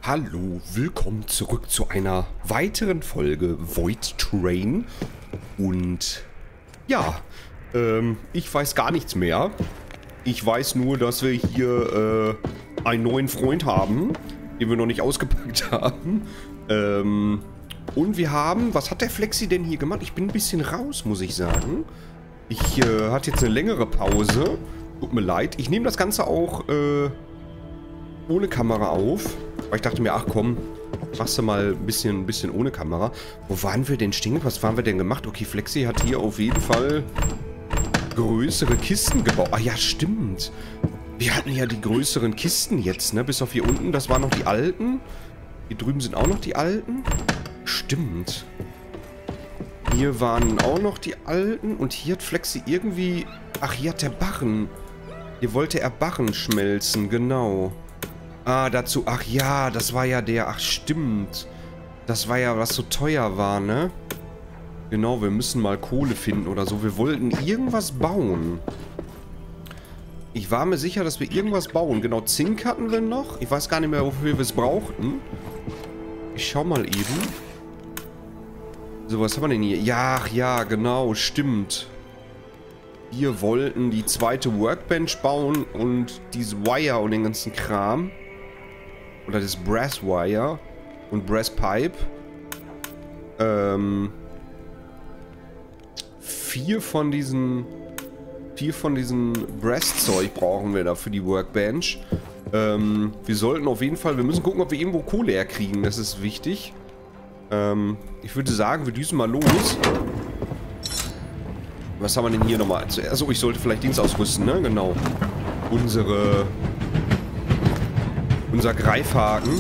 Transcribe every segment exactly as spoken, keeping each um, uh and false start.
Hallo, willkommen zurück zu einer weiteren Folge Void Train. Und ja, ähm, ich weiß gar nichts mehr. Ich weiß nur, dass wir hier äh, einen neuen Freund haben, den wir noch nicht ausgepackt haben. Ähm, und wir haben, was hat der Flexi denn hier gemacht? Ich bin ein bisschen raus, muss ich sagen. Ich äh, hatte jetzt eine längere Pause. Tut mir leid. Ich nehme das Ganze auch äh, ohne Kamera auf. Weil ich dachte mir, ach komm, machst du mal ein bisschen, ein bisschen ohne Kamera. Wo waren wir denn stehen? Was waren wir denn gemacht? Okay, Flexi hat hier auf jeden Fall größere Kisten gebaut. Ah ja, stimmt. Wir hatten ja die größeren Kisten jetzt, ne? Bis auf hier unten, das waren noch die alten. Hier drüben sind auch noch die alten. Stimmt. Hier waren auch noch die alten. Und hier hat Flexi irgendwie... Ach, hier hat der Barren. Hier wollte er Barren schmelzen, genau. Ah, dazu... Ach ja, das war ja der... Ach, stimmt. Das war ja, was so teuer war, ne? Genau, wir müssen mal Kohle finden oder so. Wir wollten irgendwas bauen. Ich war mir sicher, dass wir irgendwas bauen. Genau, Zink hatten wir noch. Ich weiß gar nicht mehr, wofür wir es brauchten. Ich schau mal eben. So, was haben wir denn hier? Ja, ach ja, genau, stimmt. Wir wollten die zweite Workbench bauen und dieses Wire und den ganzen Kram. Oder das Brass Wire und Brass Pipe. Ähm... Vier von diesen... Vier von diesen Brass-Zeug brauchen wir da für die Workbench. Ähm, wir sollten auf jeden Fall... Wir müssen gucken, ob wir irgendwo Kohle herkriegen. Das ist wichtig. Ähm, ich würde sagen, wir düsen mal los. Was haben wir denn hier nochmal? Achso, ich sollte vielleicht Dings ausrüsten, ne? Genau. Unsere... Unser Greifhaken.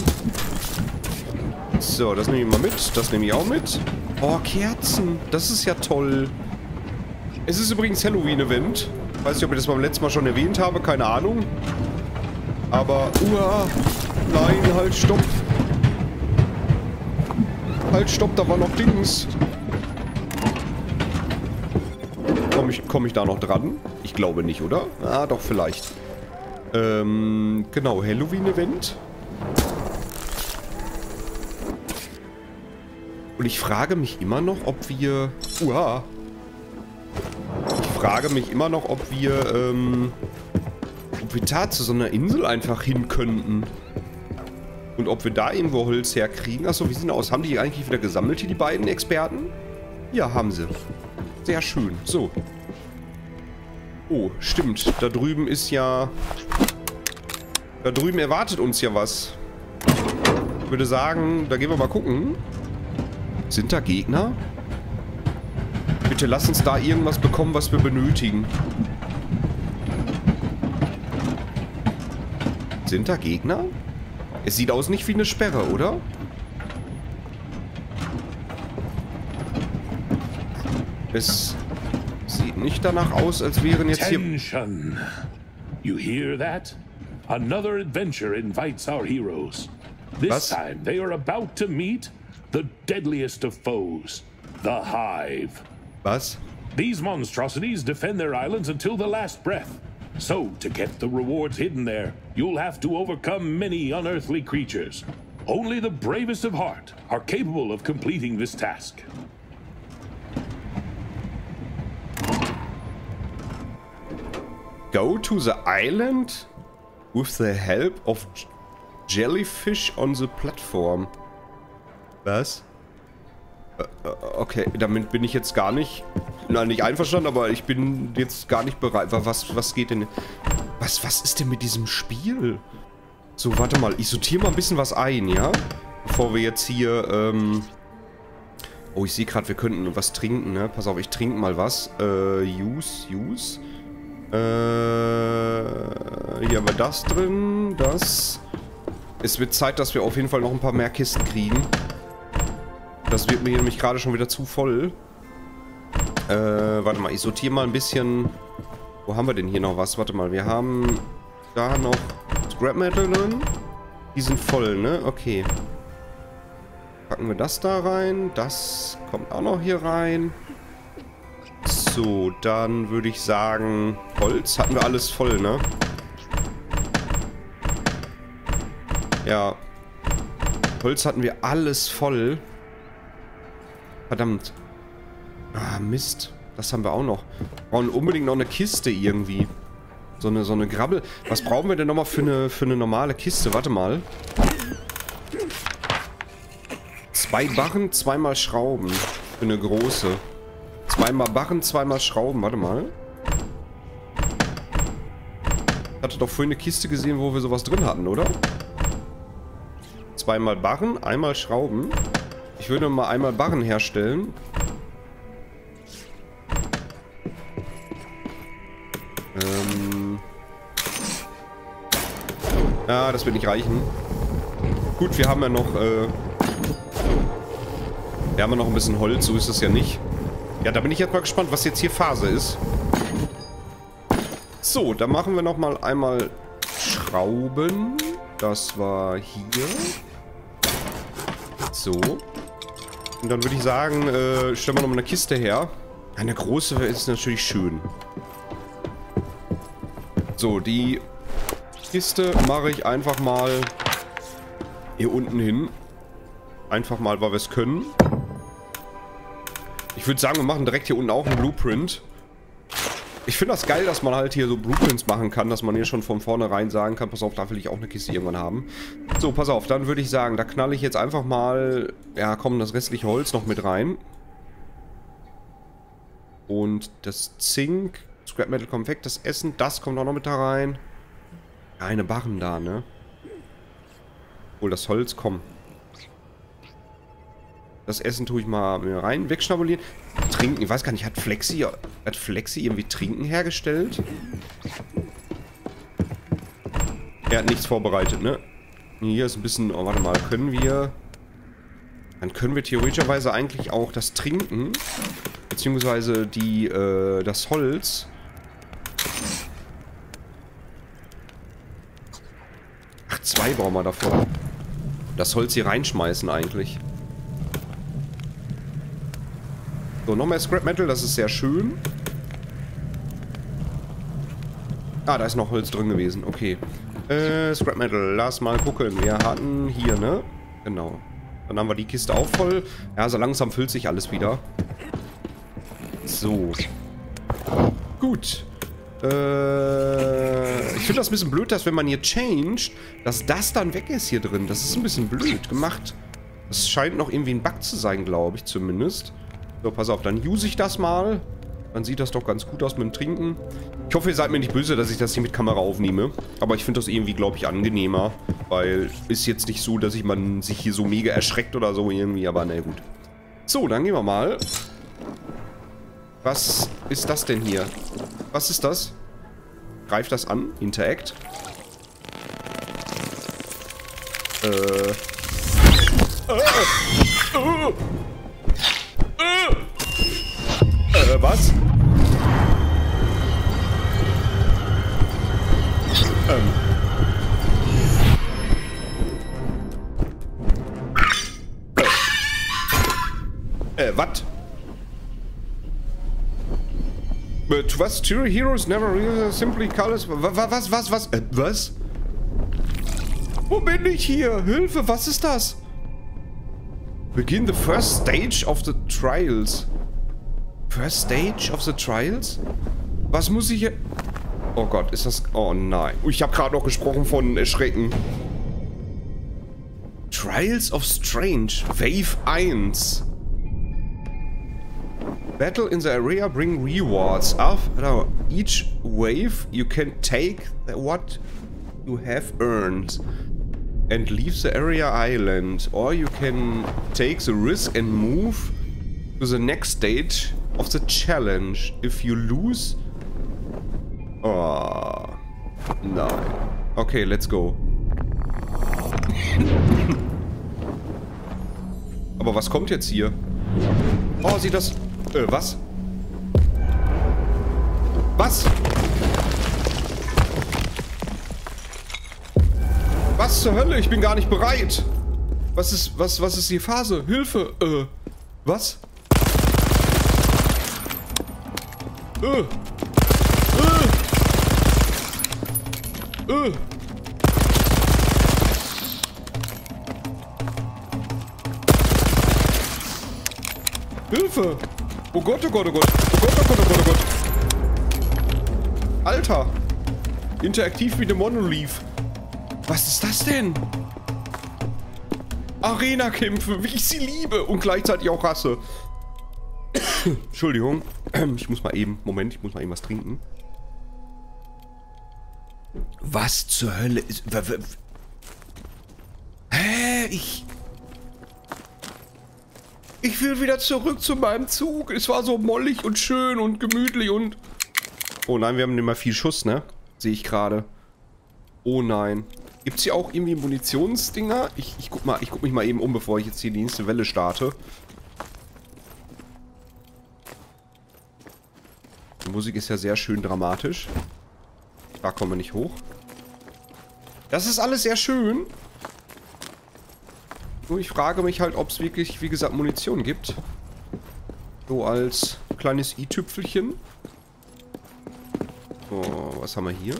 So, das nehme ich mal mit. Das nehme ich auch mit. Oh, Kerzen. Das ist ja toll. Es ist übrigens Halloween-Event. Weiß nicht, ob ich das beim letzten Mal schon erwähnt habe. Keine Ahnung. Aber... Uah. Nein, halt, stopp. Halt, stopp, da war noch Dings. Komme ich, komm ich da noch dran? Ich glaube nicht, oder? Ah, doch, vielleicht. Ähm, genau, Halloween-Event. Und ich frage mich immer noch, ob wir... Uah. Ich frage mich immer noch, ob wir, ähm... ob wir da zu so einer Insel einfach hin könnten. Und ob wir da irgendwo Holz herkriegen. Achso, wie sieht das aus? Haben die eigentlich wieder gesammelt hier, die beiden Experten? Ja, haben sie. Sehr schön. So. Oh, stimmt. Da drüben ist ja... Da drüben erwartet uns ja was. Ich würde sagen, da gehen wir mal gucken. Sind da Gegner? Bitte lass uns da irgendwas bekommen, was wir benötigen. Sind da Gegner? Es sieht aus nicht wie eine Sperre, oder? Es sieht nicht danach aus, als wären jetzt hier... Attention! You hear that? Another adventure invites our heroes. This Was? time they are about to meet the deadliest of foes, the Hive. Was? These monstrosities defend their islands until the last breath. So, to get the rewards hidden there, you'll have to overcome many unearthly creatures. Only the bravest of heart are capable of completing this task. Go to the island with the help of jellyfish on the platform. Was? Okay, damit bin ich jetzt gar nicht... Nein, nicht einverstanden, aber ich bin jetzt gar nicht bereit. Was, was geht denn... Was, was ist denn mit diesem Spiel? So, warte mal. Ich sortiere mal ein bisschen was ein, ja? Bevor wir jetzt hier, ähm... Oh, ich sehe gerade, wir könnten was trinken, ne? Pass auf, ich trinke mal was. Äh, use, use. Äh, hier haben wir das drin, das. Es wird Zeit, dass wir auf jeden Fall noch ein paar mehr Kisten kriegen. Das wird mir nämlich gerade schon wieder zu voll. Äh, warte mal, ich sortiere mal ein bisschen. Wo haben wir denn hier noch was? Warte mal, wir haben da noch Scrap Metal drin. Die sind voll, ne? Okay. Packen wir das da rein. Das kommt auch noch hier rein. So, dann würde ich sagen, Holz hatten wir alles voll, ne? Ja. Holz hatten wir alles voll. Verdammt. Ah, Mist. Das haben wir auch noch. Wir brauchen unbedingt noch eine Kiste irgendwie. So eine, so eine Grabbel. Was brauchen wir denn nochmal für eine, für eine normale Kiste? Warte mal. Zwei Barren, zweimal Schrauben. Für eine große. Zweimal Barren, zweimal Schrauben. Warte mal. Ich hatte doch vorhin eine Kiste gesehen, wo wir sowas drin hatten, oder? Zweimal Barren, einmal Schrauben. Ich würde mal einmal Barren herstellen. Ähm. Ja, das wird nicht reichen. Gut, wir haben ja noch, äh... wir haben ja noch ein bisschen Holz, so ist es ja nicht. Ja, da bin ich jetzt mal gespannt, was jetzt hier Phase ist. So, dann machen wir nochmal einmal Schrauben. Das war hier. So. Und dann würde ich sagen, äh, stellen wir nochmal eine Kiste her. Eine große ist natürlich schön. So, die Kiste mache ich einfach mal hier unten hin. Einfach mal, weil wir es können. Ich würde sagen, wir machen direkt hier unten auch einen Blueprint. Ich finde das geil, dass man halt hier so Blueprints machen kann, dass man hier schon von vornherein sagen kann, pass auf, da will ich auch eine Kiste irgendwann haben. So, pass auf, dann würde ich sagen, da knalle ich jetzt einfach mal, ja komm, das restliche Holz noch mit rein. Und das Zink, Scrap Metal kommt weg, das Essen, das kommt auch noch mit da rein. Keine Barren da, ne? Obwohl, das Holz, komm. Das Essen tue ich mal rein, wegschnabulieren. Trinken, ich weiß gar nicht, hat Flexi, hat Flexi irgendwie Trinken hergestellt? Er hat nichts vorbereitet, ne? Hier ist ein bisschen, oh warte mal, können wir... Dann können wir theoretischerweise eigentlich auch das Trinken, beziehungsweise die, äh, das Holz... Ach, zwei brauchen wir davor. Das Holz hier reinschmeißen eigentlich. So, noch mehr Scrap Metal, das ist sehr schön. Ah, da ist noch Holz drin gewesen, okay. Äh, Scrap Metal, lass mal gucken. Wir hatten hier, ne? Genau. Dann haben wir die Kiste auch voll. Ja, so langsam füllt sich alles wieder. So. Gut. Äh, ich finde das ein bisschen blöd, dass wenn man hier changed, dass das dann weg ist hier drin. Das ist ein bisschen blöd gemacht. Das scheint noch irgendwie ein Bug zu sein, glaube ich zumindest. So, pass auf, dann use ich das mal. Dann sieht das doch ganz gut aus mit dem Trinken. Ich hoffe, ihr seid mir nicht böse, dass ich das hier mit Kamera aufnehme. Aber ich finde das irgendwie, glaube ich, angenehmer. Weil ist jetzt nicht so, dass ich man sich hier so mega erschreckt oder so irgendwie. Aber na gut. So, dann gehen wir mal. Was ist das denn hier? Was ist das? Greift das an? Interact. Äh. Äh. Äh. Äh, was? Ähm. Äh. Äh, was? But was? Two heroes never really simply colors. Was, was, was? Äh, was? Wo bin ich hier? Hilfe, was ist das? Begin the first stage of the trials. First stage of the trials? Was muss ich hier... Oh Gott, ist das... Oh nein. Ich habe gerade noch gesprochen von Erschrecken. Trials of Strange. Wave eins. Battle in the area bring rewards. After each wave you can take what you have earned and leave the area island. Or you can take the risk and move to the next stage of the challenge. If you lose... Oh... Nein. Okay, let's go. Aber was kommt jetzt hier? Oh, sieht das... Äh, was? Was? Was zur Hölle? Ich bin gar nicht bereit. Was ist... Was, was ist die Phase? Hilfe! Äh... Was? Äh... Äh... Äh... Hilfe! Oh Gott, oh Gott, oh Gott. Oh Gott, oh Gott, oh Gott, oh Gott. Alter. Interaktiv wie der Monolith. Was ist das denn? Arena-Kämpfe, wie ich sie liebe und gleichzeitig auch hasse. Entschuldigung. Ich muss mal eben... Moment, ich muss mal eben was trinken. Was zur Hölle ist... Hä? Ich... Ich will wieder zurück zu meinem Zug. Es war so mollig und schön und gemütlich und... Oh nein, wir haben nicht mal viel Schuss, ne? Sehe ich gerade. Oh nein. Gibt es hier auch irgendwie Munitionsdinger? Ich, ich, guck mal, ich guck mich mal eben um, bevor ich jetzt hier die nächste Welle starte. Die Musik ist ja sehr schön dramatisch. Da kommen wir nicht hoch. Das ist alles sehr schön. Nur ich frage mich halt, ob es wirklich, wie gesagt, Munition gibt. So als kleines i-Tüpfelchen. So, was haben wir hier?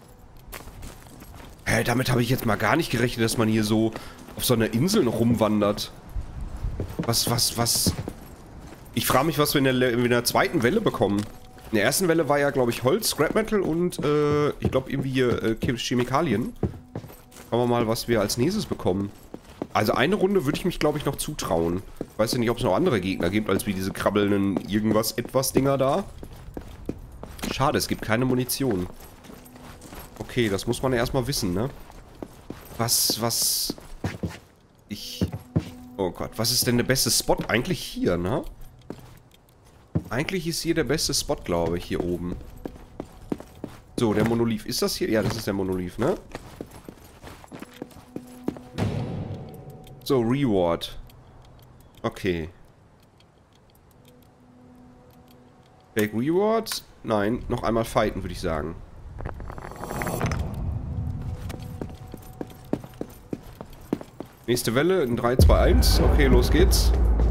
Hä, damit habe ich jetzt mal gar nicht gerechnet, dass man hier so auf so einer Insel noch rumwandert. Was, was, was? Ich frage mich, was wir in der, in der zweiten Welle bekommen. In der ersten Welle war ja, glaube ich, Holz, Scrap Metal und, äh, ich glaube irgendwie hier, äh, Chemikalien. Schauen wir mal, was wir als nächstes bekommen. Also eine Runde würde ich mich, glaube ich, noch zutrauen. Ich weiß ja nicht, ob es noch andere Gegner gibt, als wie diese krabbelnden irgendwas-etwas-Dinger da. Schade, es gibt keine Munition. Okay, das muss man ja erstmal wissen, ne? Was, was... Ich... Oh Gott, was ist denn der beste Spot? Eigentlich hier, ne? Eigentlich ist hier der beste Spot, glaube ich, hier oben. So, der Monolith. Ist das hier? Ja, das ist der Monolith, ne? So, Reward. Okay. Fake Reward? Nein, noch einmal fighten, würde ich sagen. Nächste Welle in drei, zwei, eins. Okay, los geht's.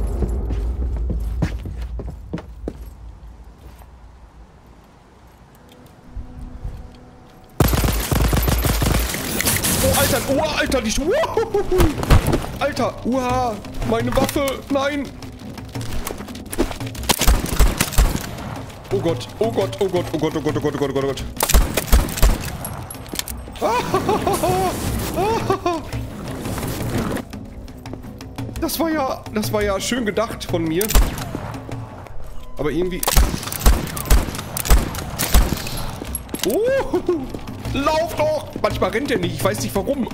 Oh, Alter, oh, Alter, die Schuhe. Alter, uha, meine Waffe, nein. Oh Gott, oh Gott, oh Gott, oh Gott, oh Gott, oh Gott, oh Gott, oh Gott, oh Gott. Das war ja, das war ja schön gedacht von mir. Aber irgendwie... Oh, lauf doch! Manchmal rennt er nicht, ich weiß nicht warum.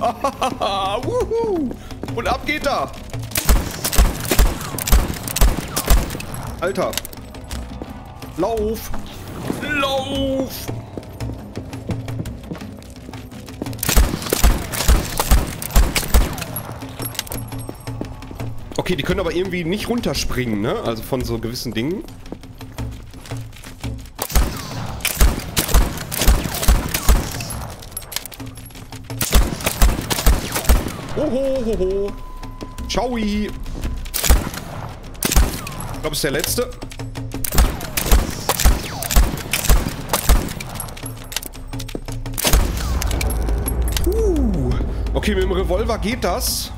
Und ab geht er. Alter. Lauf! Lauf! Okay, die können aber irgendwie nicht runterspringen, ne? Also von so gewissen Dingen. Hoho, hoho. Ciao. Ich glaube, es ist der letzte. Uh. Okay, mit dem Revolver geht das.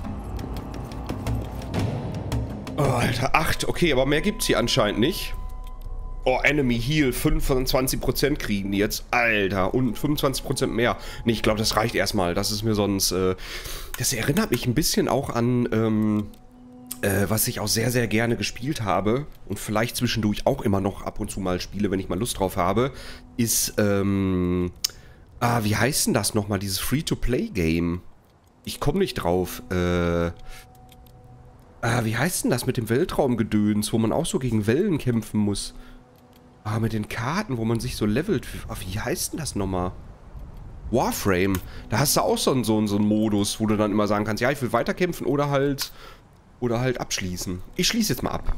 Oh, Alter, acht. Okay, aber mehr gibt's hier anscheinend nicht. Oh, Enemy Heal. fünfundzwanzig Prozent kriegen die jetzt. Alter, und fünfundzwanzig Prozent mehr. Nee, ich glaube, das reicht erstmal. Das ist mir sonst... Äh, das erinnert mich ein bisschen auch an... Ähm, äh, was ich auch sehr, sehr gerne gespielt habe. Und vielleicht zwischendurch auch immer noch ab und zu mal spiele, wenn ich mal Lust drauf habe. Ist, ähm... Ah, wie heißt denn das nochmal? Dieses Free-to-Play-Game. Ich komme nicht drauf. Äh... Ah, wie heißt denn das mit dem Weltraumgedöns, wo man auch so gegen Wellen kämpfen muss? Ah, mit den Karten, wo man sich so levelt. Ah, wie heißt denn das nochmal? Warframe. Da hast du auch so einen, so, einen, so einen Modus, wo du dann immer sagen kannst, ja, ich will weiterkämpfen oder halt... Oder halt abschließen. Ich schließe jetzt mal ab.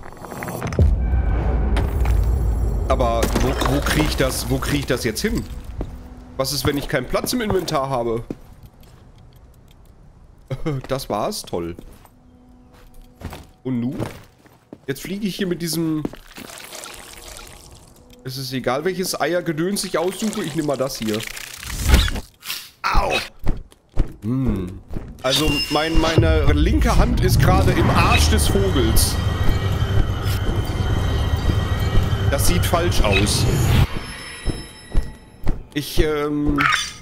Aber wo, wo kriege ich das, wo kriege ich das jetzt hin? Was ist, wenn ich keinen Platz im Inventar habe? Das war's? Toll. Und nun? Jetzt fliege ich hier mit diesem... Es ist egal, welches Eiergedöns ich aussuche. Ich nehme mal das hier. Au! Hm. Also mein, meine linke Hand ist gerade im Arsch des Vogels. Das sieht falsch aus. Ich, ähm...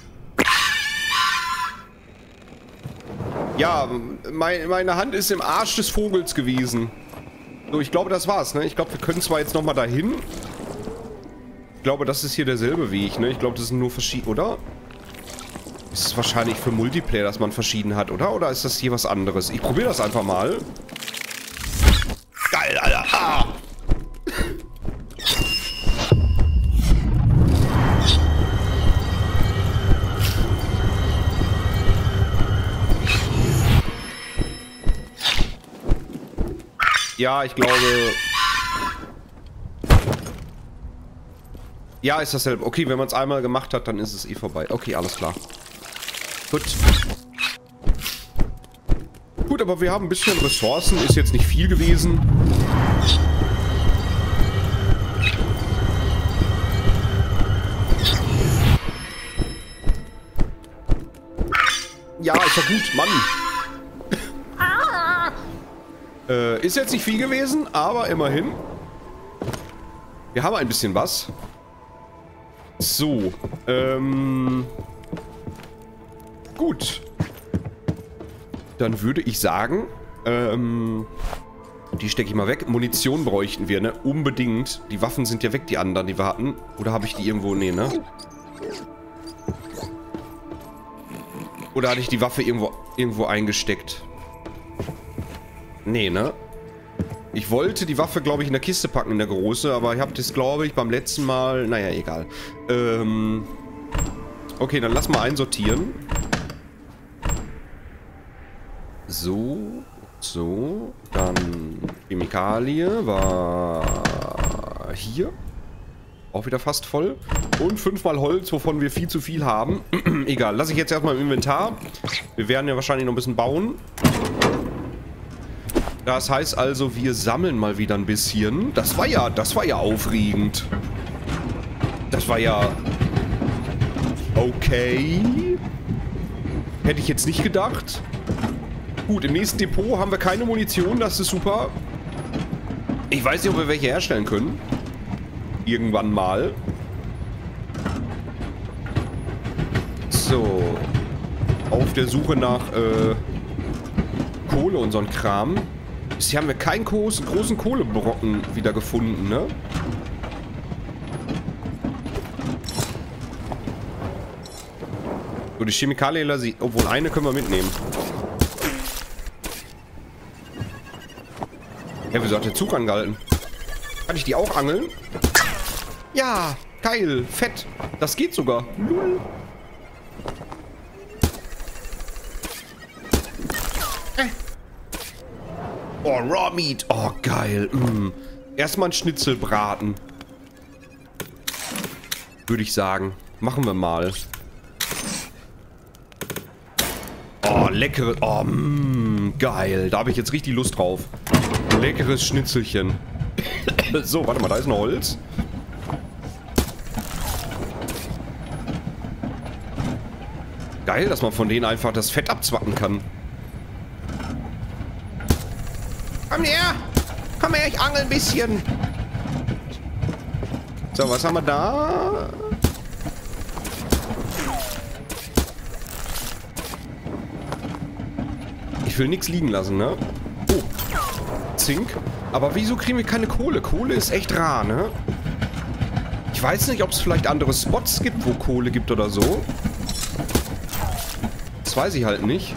Ja, mein, meine Hand ist im Arsch des Vogels gewesen. So, ich glaube, das war's, ne? Ich glaube, wir können zwar jetzt nochmal dahin. Ich glaube, das ist hier derselbe Weg, ne? Ich glaube, das sind nur verschieden, oder? Ist es wahrscheinlich für Multiplayer, dass man verschieden hat, oder? Oder ist das hier was anderes? Ich probiere das einfach mal. Geil, Alter. Ah! Ja, ich glaube... Ja, ist dasselbe. Okay, wenn man es einmal gemacht hat, dann ist es eh vorbei. Okay, alles klar. Gut. Gut, aber wir haben ein bisschen Ressourcen. Ist jetzt nicht viel gewesen. Ja, ist ja gut, Mann. Äh, ist jetzt nicht viel gewesen, aber immerhin. Wir haben ein bisschen was. So, ähm... gut. Dann würde ich sagen, ähm... die stecke ich mal weg. Munition bräuchten wir, ne? Unbedingt. Die Waffen sind ja weg, die anderen, die wir hatten. Oder habe ich die irgendwo? Nee, ne? Oder hatte ich die Waffe irgendwo, irgendwo eingesteckt? Nee, ne? Ich wollte die Waffe, glaube ich, in der Kiste packen, in der große, aber ich habe das, glaube ich, beim letzten Mal... Naja, egal. Ähm... Okay, dann lass mal einsortieren. So, so. Dann Chemikalie war hier. Auch wieder fast voll. Und fünfmal Holz, wovon wir viel zu viel haben. Egal, lasse ich jetzt erstmal im Inventar. Wir werden ja wahrscheinlich noch ein bisschen bauen. Das heißt also, wir sammeln mal wieder ein bisschen. Das war ja, das war ja aufregend. Das war ja... Okay. Hätte ich jetzt nicht gedacht. Gut, im nächsten Depot haben wir keine Munition, das ist super. Ich weiß nicht, ob wir welche herstellen können. Irgendwann mal. So. Auf der Suche nach äh, Kohle und so ein Kram. Bisher haben wir keinen großen, großen Kohlebrocken wieder gefunden, ne? So, die Chemikalien, obwohl eine können wir mitnehmen. Ja, wieso hat der Zug angehalten? Kann ich die auch angeln? Ja, geil, fett. Das geht sogar. Lul. Äh. Oh, Raw Meat. Oh, geil. Mm. Erstmal ein Schnitzel braten. Würde ich sagen. Machen wir mal. Oh, leckere... Oh, mm, geil. Da habe ich jetzt richtig Lust drauf. Leckeres Schnitzelchen. So, warte mal, da ist noch Holz. Geil, dass man von denen einfach das Fett abzwacken kann. Komm her! Komm her, ich angel ein bisschen. So, was haben wir da? Ich will nichts liegen lassen, ne? Oh. Zink. Aber wieso kriegen wir keine Kohle? Kohle ist echt rar, ne? Ich weiß nicht, ob es vielleicht andere Spots gibt, wo Kohle gibt oder so. Das weiß ich halt nicht.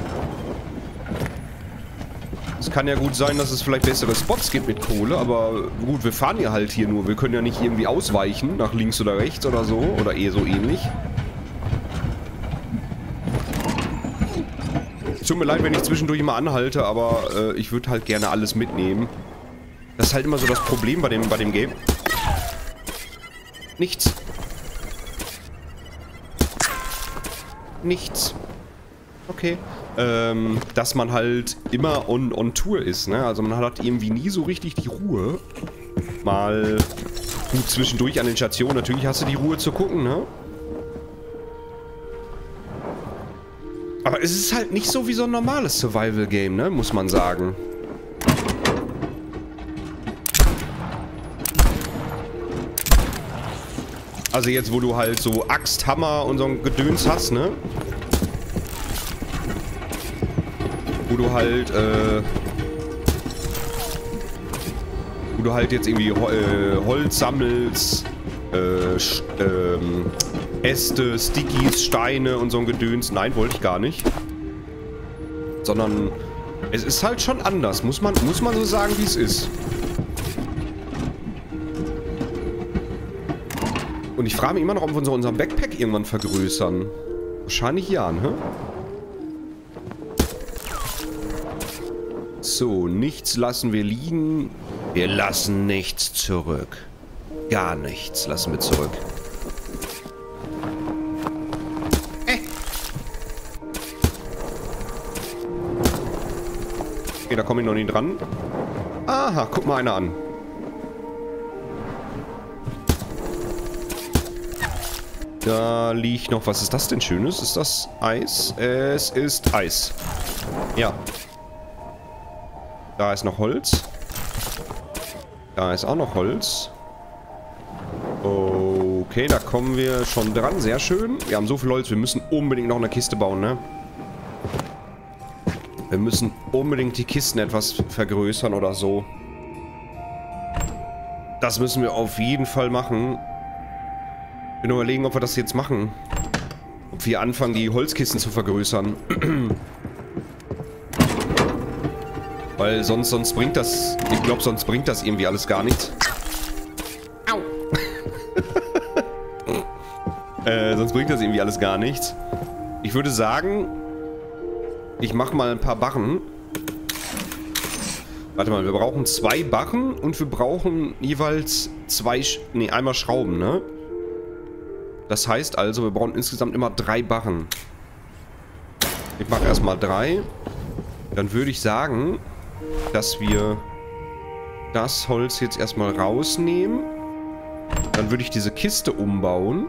Es kann ja gut sein, dass es vielleicht bessere Spots gibt mit Kohle, aber gut, wir fahren ja halt hier nur. Wir können ja nicht irgendwie ausweichen, nach links oder rechts oder so, oder eh so ähnlich. Tut mir leid, wenn ich zwischendurch immer anhalte, aber äh, ich würde halt gerne alles mitnehmen. Das ist halt immer so das Problem bei dem, bei dem Game. Nichts. Nichts. Okay. Ähm, dass man halt immer on, on Tour ist, ne? Also man hat irgendwie nie so richtig die Ruhe. Mal gut zwischendurch an den Stationen. Natürlich hast du die Ruhe zu gucken, ne? Aber es ist halt nicht so wie so ein normales Survival-Game, ne? Muss man sagen. Also jetzt, wo du halt so Axt, Hammer und so ein Gedöns hast, ne? Wo du halt, äh... Wo du halt jetzt irgendwie äh, Holz sammelst, äh, ähm, Äste, Stickies, Steine und so ein Gedöns. Nein, wollte ich gar nicht. Sondern es ist halt schon anders. Muss man, muss man so sagen, wie es ist. Und ich frage mich immer noch, ob wir uns unseren Backpack irgendwann vergrößern. Wahrscheinlich ja, ne? So, nichts lassen wir liegen. Wir lassen nichts zurück. Gar nichts lassen wir zurück. Äh. Okay, da komme ich noch nicht dran. Aha, guck mal einer an. Da liegt noch... Was ist das denn Schönes? Ist das Eis? Es ist Eis. Ja. Da ist noch Holz. Da ist auch noch Holz. Okay, da kommen wir schon dran. Sehr schön. Wir haben so viel Holz. Wir müssen unbedingt noch eine Kiste bauen, ne? Wir müssen unbedingt die Kisten etwas vergrößern oder so. Das müssen wir auf jeden Fall machen. Ich bin überlegen, ob wir das jetzt machen. Ob wir anfangen, die Holzkisten zu vergrößern. Weil sonst, sonst bringt das... Ich glaube, sonst bringt das irgendwie alles gar nichts. Au! äh, sonst bringt das irgendwie alles gar nichts. Ich würde sagen... Ich mache mal ein paar Barren. Warte mal, wir brauchen zwei Barren und wir brauchen jeweils zwei... Ne, einmal Schrauben, ne? Das heißt also, wir brauchen insgesamt immer drei Barren. Ich mache erstmal drei. Dann würde ich sagen... dass wir das Holz jetzt erstmal rausnehmen. Dann würde ich diese Kiste umbauen.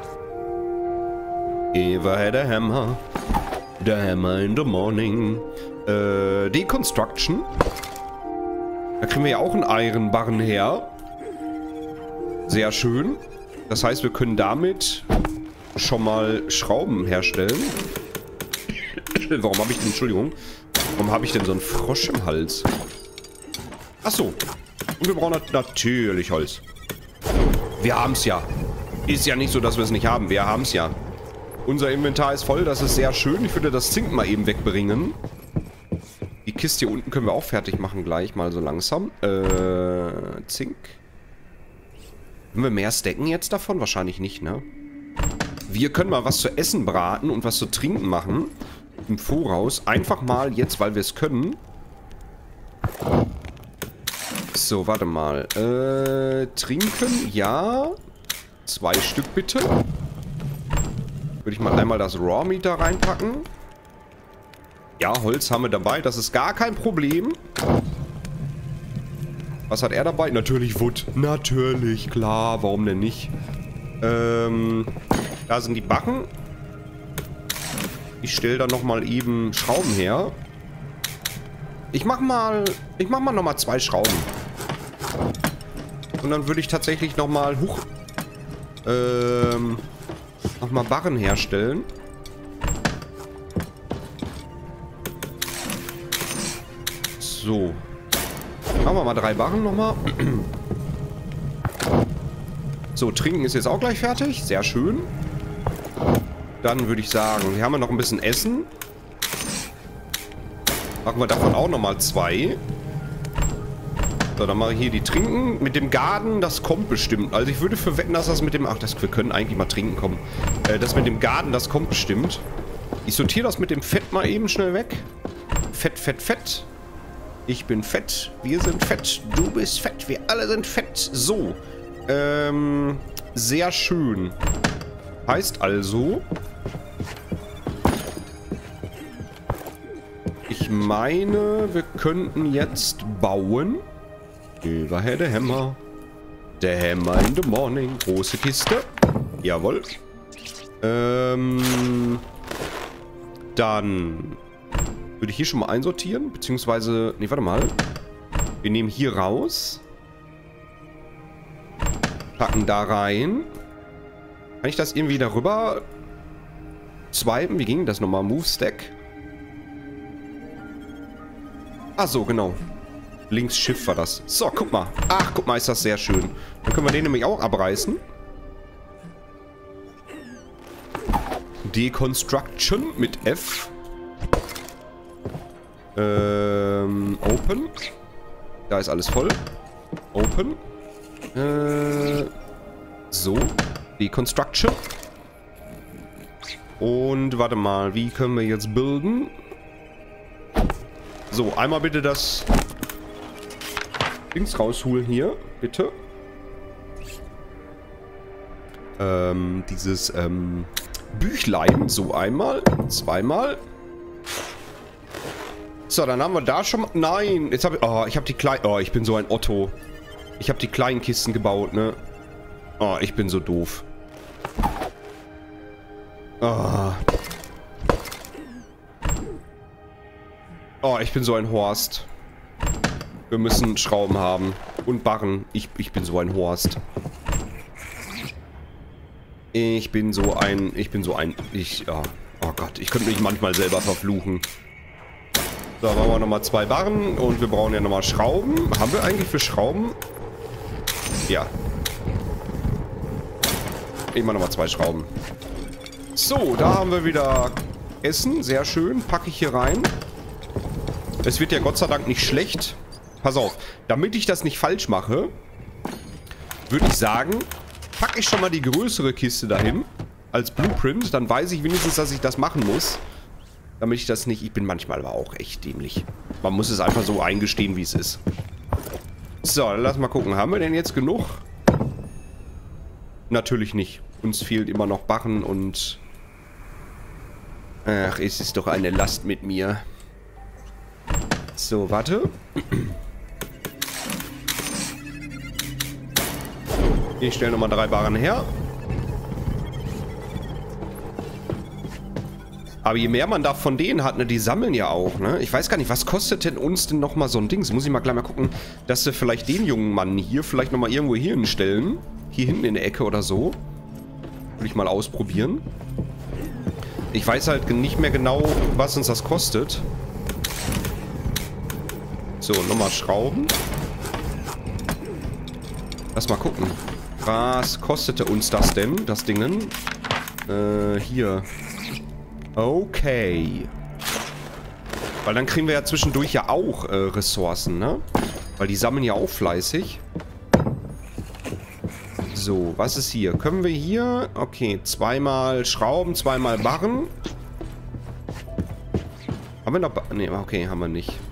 Eva had a hammer. The hammer in the morning. Äh, Deconstruction. Da kriegen wir ja auch einen Iron Barren her. Sehr schön. Das heißt, wir können damit schon mal Schrauben herstellen. Warum habe ich denn, Entschuldigung, warum habe ich denn so einen Frosch im Hals? Achso. Und wir brauchen natürlich Holz. Wir haben es ja. Ist ja nicht so, dass wir es nicht haben. Wir haben es ja. Unser Inventar ist voll. Das ist sehr schön. Ich würde das Zink mal eben wegbringen. Die Kiste hier unten können wir auch fertig machen gleich. Mal so langsam. Äh, Zink. Können wir mehr stacken jetzt davon? Wahrscheinlich nicht, ne? Wir können mal was zu essen braten und was zu trinken machen. Im Voraus. Einfach mal jetzt, weil wir es können. So, warte mal. Äh, trinken, ja. Zwei Stück bitte. Würde ich mal einmal das Raw Meat da reinpacken. Ja, Holz haben wir dabei. Das ist gar kein Problem. Was hat er dabei? Natürlich Wood. Natürlich, klar. Warum denn nicht? Ähm, da sind die Backen. Ich stelle da nochmal eben Schrauben her. Ich mach mal... Ich mach mal nochmal zwei Schrauben. Und dann würde ich tatsächlich nochmal... Huch. Ähm... Nochmal Barren herstellen. So. Machen wir mal drei Barren nochmal. So, trinken ist jetzt auch gleich fertig. Sehr schön. Dann würde ich sagen, hier haben wir noch ein bisschen Essen. Machen wir davon auch nochmal zwei. So, dann mache ich hier die Trinken. Mit dem Garden, das kommt bestimmt. Also ich würde verwetten, dass das mit dem... Ach, das, wir können eigentlich mal trinken kommen. Äh, das mit dem Garden, das kommt bestimmt. Ich sortiere das mit dem Fett mal eben schnell weg. Fett, Fett, Fett. Ich bin fett. Wir sind fett. Du bist fett. Wir alle sind fett. So. Ähm, sehr schön. Heißt also... Ich meine, wir könnten jetzt bauen. Eva had a hammer. The hammer in the morning. Große Kiste. Jawohl. Ähm, dann würde ich hier schon mal einsortieren. Beziehungsweise, nee, warte mal. Wir nehmen hier raus. Packen da rein. Kann ich das irgendwie darüber swipen? Wie ging das nochmal? Move Stack? Ach so, genau. Links Shift war das. So, guck mal. Ach, guck mal, ist das sehr schön. Dann können wir den nämlich auch abreißen. Deconstruction mit F. Ähm, Open. Da ist alles voll. Open. Äh, so. Deconstruction. Und warte mal, wie können wir jetzt bilden? So, einmal bitte das Dings rausholen hier, bitte. Ähm, dieses ähm, Büchlein, so einmal, zweimal. So, dann haben wir da schon mal... Nein, jetzt habe ich... Oh, ich habe die kleinen... Oh, ich bin so ein Otto. Ich habe die kleinen Kisten gebaut, ne? Oh, ich bin so doof. Oh. Oh, ich bin so ein Horst. Wir müssen Schrauben haben. Und Barren. Ich, ich bin so ein Horst. Ich bin so ein... Ich bin so ein... Ich... Oh, oh Gott, ich könnte mich manchmal selber verfluchen. So, machen wir nochmal zwei Barren. Und wir brauchen ja nochmal Schrauben. Haben wir eigentlich für Schrauben? Ja. Ich mache nochmal zwei Schrauben. So, da haben wir wieder Essen. Sehr schön. Packe ich hier rein. Es wird ja Gott sei Dank nicht schlecht. Pass auf. Damit ich das nicht falsch mache, würde ich sagen, packe ich schon mal die größere Kiste dahin. Als Blueprint. Dann weiß ich wenigstens, dass ich das machen muss. Damit ich das nicht... Ich bin manchmal aber auch echt dämlich. Man muss es einfach so eingestehen, wie es ist. So, dann lass mal gucken. Haben wir denn jetzt genug? Natürlich nicht. Uns fehlt immer noch Barren und... Ach, es ist doch eine Last mit mir. So, warte. Ich stelle nochmal drei Barren her. Aber je mehr man da von denen hat, ne, die sammeln ja auch, ne? Ich weiß gar nicht, was kostet denn uns denn nochmal so ein Ding? Das muss ich mal gleich mal gucken, dass wir vielleicht den jungen Mann hier vielleicht nochmal irgendwo hier hinstellen. Hier hinten in der Ecke oder so. Würde ich mal ausprobieren. Ich weiß halt nicht mehr genau, was uns das kostet. So, nochmal Schrauben. Lass mal gucken. Was kostete uns das denn, das Dingen? Äh, hier. Okay. Weil dann kriegen wir ja zwischendurch ja auch äh, Ressourcen, ne? Weil die sammeln ja auch fleißig. So, was ist hier? Können wir hier... Okay, zweimal Schrauben, zweimal Barren. Haben wir noch... Ba ne, okay, haben wir nicht.